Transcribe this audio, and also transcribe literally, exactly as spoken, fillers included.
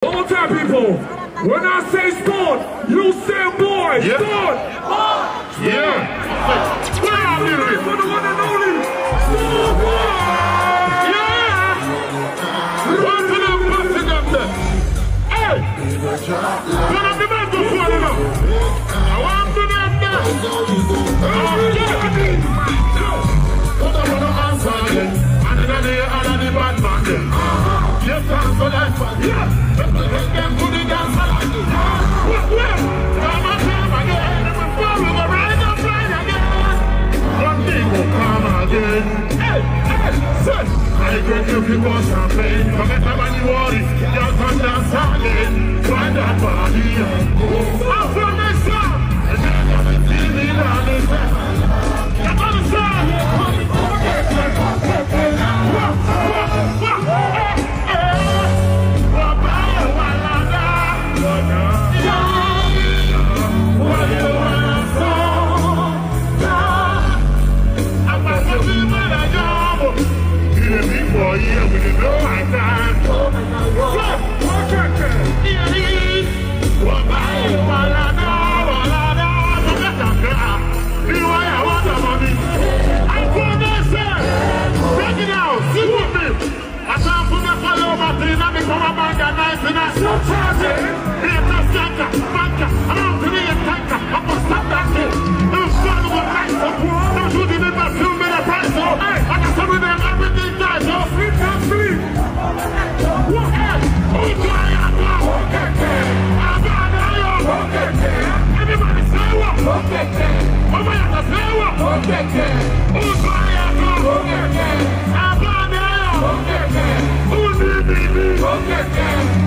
One more time, people. When I say sport, you say boy. Yeah. Sport. Yeah. Where are you? For the one and only. Sport boy. Yeah. One to them, one to them there. Hey. One of the men go for it now. I want to them there. Oh, yeah. What I want to answer them. And then they are the bad man there. Yes, I'm for that one. Yeah. Let them put it down. What, where? Come on, come again. Before we go right up, right again. One day will come again. Hey, hey, son. I drink you because champagne. Come at my money, worry. You'll come down again. Find that body. I'm from the sun. And then you're going to see me down the sun. Come on, son. Okay.